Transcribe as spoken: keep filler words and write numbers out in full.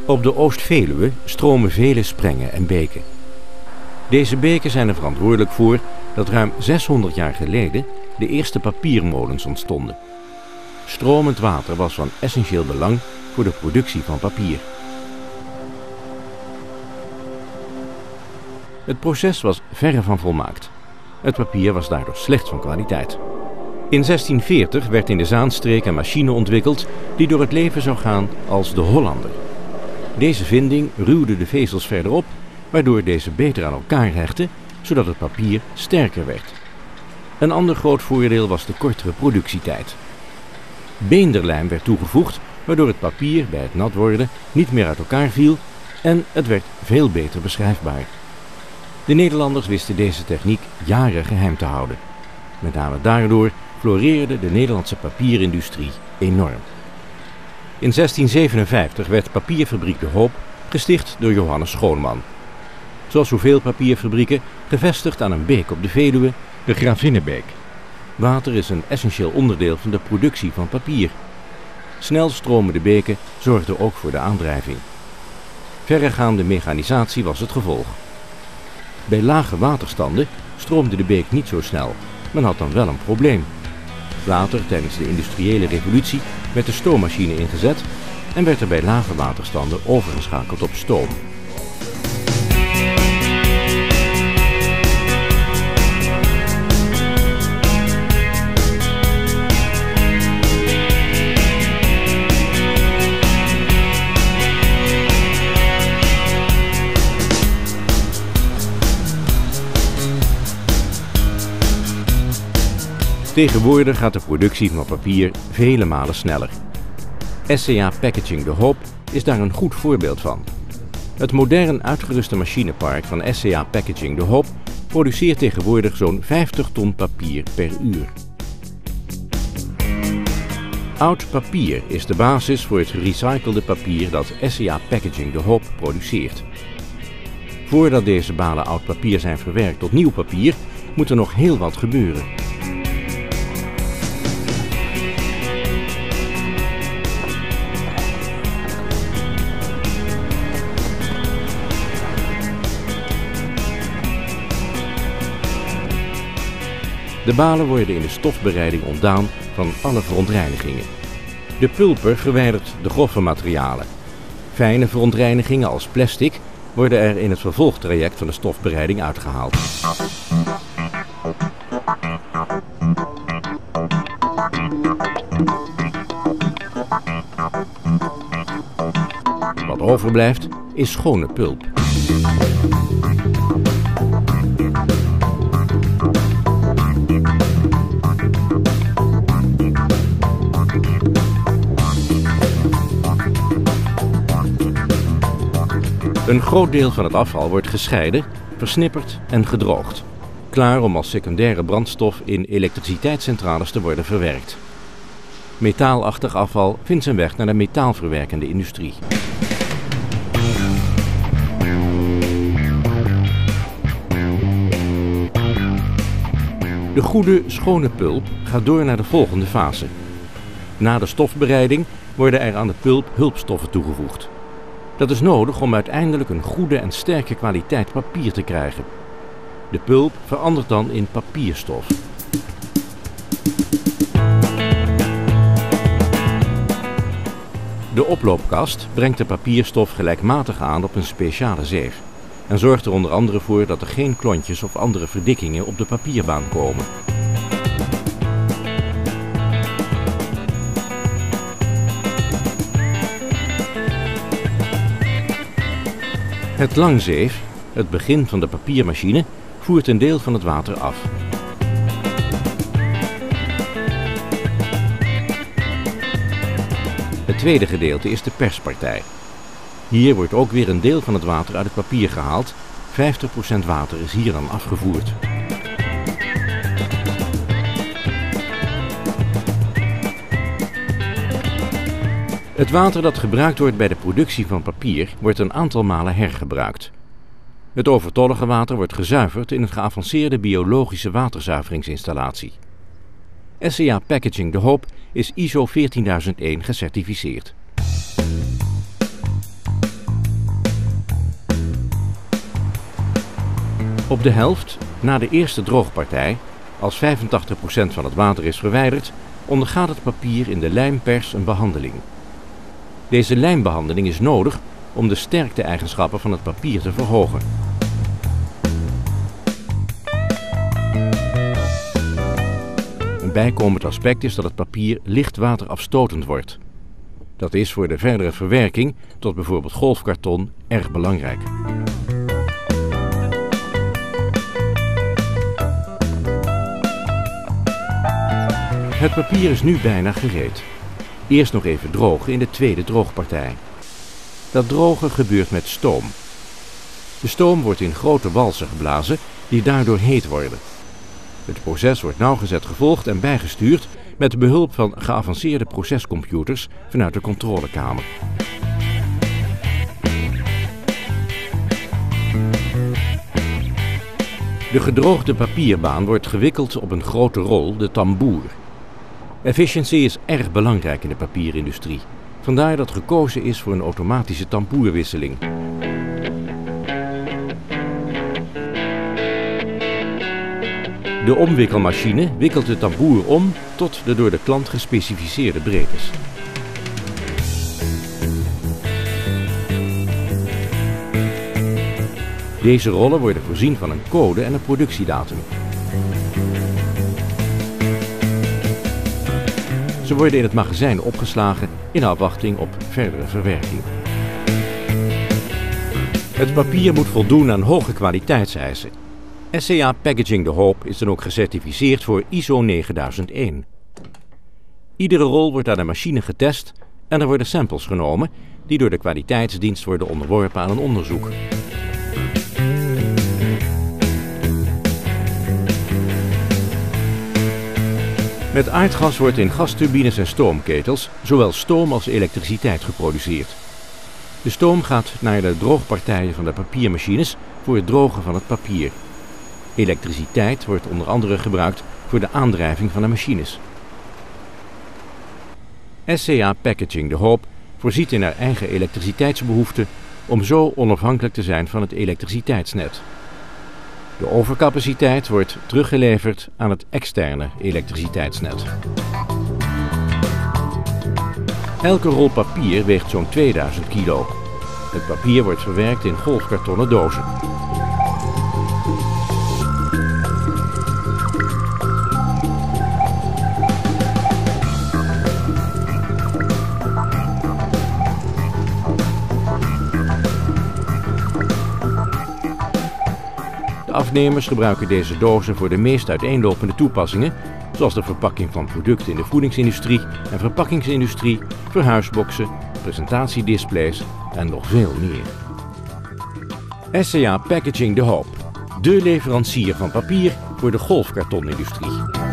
Op de Oost-Veluwe stromen vele sprengen en beken. Deze beken zijn er verantwoordelijk voor dat ruim zeshonderd jaar geleden de eerste papiermolens ontstonden. Stromend water was van essentieel belang voor de productie van papier. Het proces was verre van volmaakt. Het papier was daardoor slecht van kwaliteit. In zestien veertig werd in de Zaanstreek een machine ontwikkeld die door het leven zou gaan als de Hollander. Deze vinding ruwde de vezels verder op, waardoor deze beter aan elkaar hechten, zodat het papier sterker werd. Een ander groot voordeel was de kortere productietijd. Beenderlijm werd toegevoegd, waardoor het papier bij het nat worden niet meer uit elkaar viel en het werd veel beter beschrijfbaar. De Nederlanders wisten deze techniek jaren geheim te houden. Met name daardoor floreerde de Nederlandse papierindustrie enorm. In zestien zevenenvijftig werd papierfabriek De Hoop gesticht door Johannes Schoonman. Zoals zoveel papierfabrieken gevestigd aan een beek op de Veluwe, de Gravinnenbeek. Water is een essentieel onderdeel van de productie van papier. Snel stromende beken zorgden ook voor de aandrijving. Verregaande mechanisatie was het gevolg. Bij lage waterstanden stroomde de beek niet zo snel. Men had dan wel een probleem. Later, tijdens de industriële revolutie, werd de stoommachine ingezet en werd er bij lage waterstanden overgeschakeld op stoom. Tegenwoordig gaat de productie van papier vele malen sneller. S C A Packaging De Hoop is daar een goed voorbeeld van. Het modern uitgeruste machinepark van S C A Packaging De Hoop produceert tegenwoordig zo'n vijftig ton papier per uur. Oud papier is de basis voor het gerecyclede papier dat S C A Packaging De Hoop produceert. Voordat deze balen oud papier zijn verwerkt tot nieuw papier, moet er nog heel wat gebeuren. De balen worden in de stofbereiding ontdaan van alle verontreinigingen. De pulper verwijdert de grove materialen. Fijne verontreinigingen als plastic worden er in het vervolgtraject van de stofbereiding uitgehaald. Wat overblijft is schone pulp. Een groot deel van het afval wordt gescheiden, versnipperd en gedroogd. Klaar om als secundaire brandstof in elektriciteitscentrales te worden verwerkt. Metaalachtig afval vindt zijn weg naar de metaalverwerkende industrie. De goede, schone pulp gaat door naar de volgende fase. Na de stofbereiding worden er aan de pulp hulpstoffen toegevoegd. Dat is nodig om uiteindelijk een goede en sterke kwaliteit papier te krijgen. De pulp verandert dan in papierstof. De oploopkast brengt de papierstof gelijkmatig aan op een speciale zeef en zorgt er onder andere voor dat er geen klontjes of andere verdikkingen op de papierbaan komen. Het langzeef, het begin van de papiermachine, voert een deel van het water af. Het tweede gedeelte is de perspartij. Hier wordt ook weer een deel van het water uit het papier gehaald. vijftig procent water is hier dan afgevoerd. Het water dat gebruikt wordt bij de productie van papier wordt een aantal malen hergebruikt. Het overtollige water wordt gezuiverd in een geavanceerde biologische waterzuiveringsinstallatie. S C A Packaging De Hoop is I S O veertienduizend één gecertificeerd. Op de helft, na de eerste droogpartij, als vijfentachtig procent van het water is verwijderd, ondergaat het papier in de lijmpers een behandeling. Deze lijmbehandeling is nodig om de sterkte-eigenschappen van het papier te verhogen. Een bijkomend aspect is dat het papier licht waterafstotend wordt. Dat is voor de verdere verwerking tot bijvoorbeeld golfkarton erg belangrijk. Het papier is nu bijna gereed. Eerst nog even drogen in de tweede droogpartij. Dat drogen gebeurt met stoom. De stoom wordt in grote walsen geblazen die daardoor heet worden. Het proces wordt nauwgezet gevolgd en bijgestuurd met behulp van geavanceerde procescomputers vanuit de controlekamer. De gedroogde papierbaan wordt gewikkeld op een grote rol, de tamboer. Efficiëncy is erg belangrijk in de papierindustrie. Vandaar dat gekozen is voor een automatische tamboerwisseling. De omwikkelmachine wikkelt de tamboer om tot de door de klant gespecificeerde breedtes. Deze rollen worden voorzien van een code en een productiedatum. Ze worden in het magazijn opgeslagen in afwachting op verdere verwerking. Het papier moet voldoen aan hoge kwaliteitseisen. S C A Packaging de Hoop is dan ook gecertificeerd voor I S O negenduizend één. Iedere rol wordt aan de machine getest en er worden samples genomen die door de kwaliteitsdienst worden onderworpen aan een onderzoek. Met aardgas wordt in gasturbines en stoomketels zowel stoom als elektriciteit geproduceerd. De stoom gaat naar de droogpartijen van de papiermachines voor het drogen van het papier. Elektriciteit wordt onder andere gebruikt voor de aandrijving van de machines. S C A Packaging de Hoop voorziet in haar eigen elektriciteitsbehoeften om zo onafhankelijk te zijn van het elektriciteitsnet. De overcapaciteit wordt teruggeleverd aan het externe elektriciteitsnet. Elke rol papier weegt zo'n tweeduizend kilo. Het papier wordt verwerkt in golfkartonnen dozen. De afnemers gebruiken deze dozen voor de meest uiteenlopende toepassingen, zoals de verpakking van producten in de voedingsindustrie en verpakkingsindustrie, verhuisboxen, presentatiedisplays en nog veel meer. S C A Packaging de Hoop, de leverancier van papier voor de golfkartonindustrie.